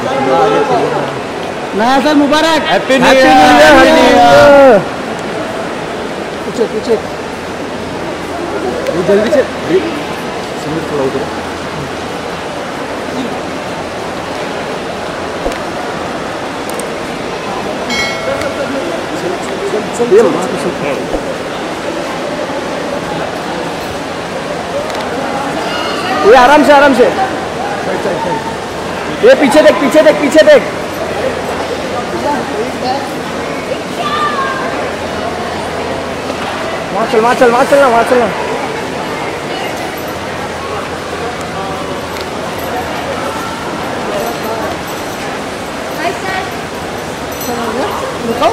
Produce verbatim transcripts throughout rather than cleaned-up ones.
नया साल मुबारक। Happy new year. पीछे पीछे जल्दी से समीर थोड़ा उधर। ये आराम से आराम से। ये पीछे देख पीछे देख पीछे देख। वहाँ चल वहाँ चल वहाँ चलना वहाँ चलना। रुको।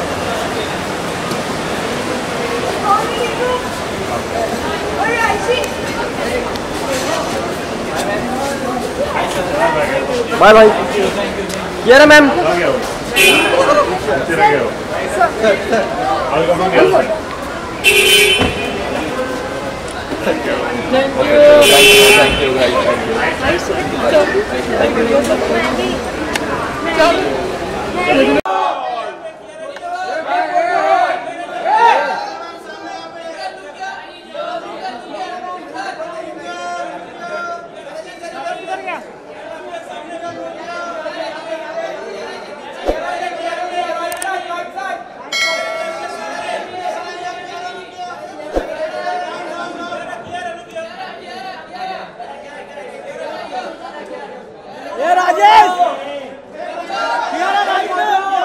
Bye bye. ये रहा मैम। ये राजेश कियारा राइट में हो।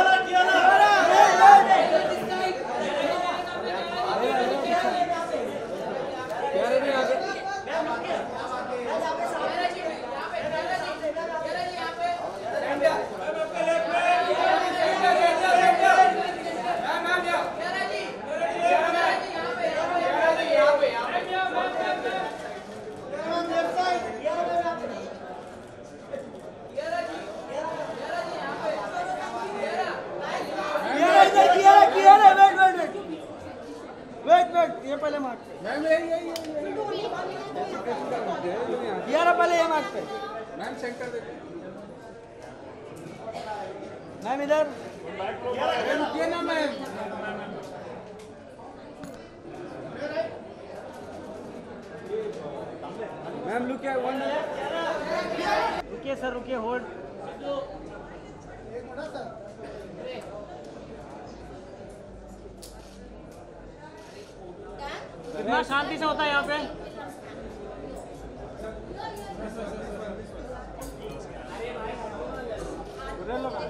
वेट वेट ये पहले मार्क पे। मैम ये ये ये यार पहले ये मार्क पे। मैम सेंटर देखो। मैम इधर रुकिए ना मैम। मैम लुकिए वन रुकिए सर रुकिए होल्ड। कितना शांति से होता है यहाँ पे। उधर लो।